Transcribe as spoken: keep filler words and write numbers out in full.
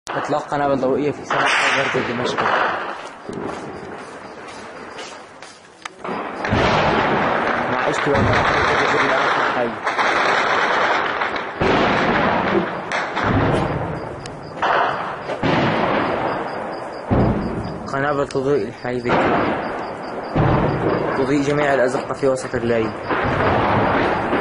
إطلاق قنابل ضوئية في سماء غرب دمشق. مع استواء مناطق العراق الحي. قنابل تضيء الحي ذكرى، تضيء جميع الأزقة في وسط الليل.